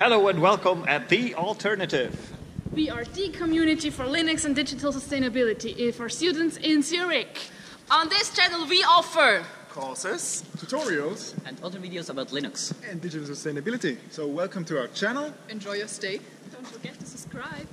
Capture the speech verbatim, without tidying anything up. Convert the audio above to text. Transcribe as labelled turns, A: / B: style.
A: Hello and welcome at The Alternative.
B: We are the community for Linux and digital sustainability for students in Zurich. On this channel we offer
C: courses, tutorials,
D: and other videos about Linux
C: and digital sustainability. So welcome to our channel.
B: Enjoy your stay. Don't forget to subscribe.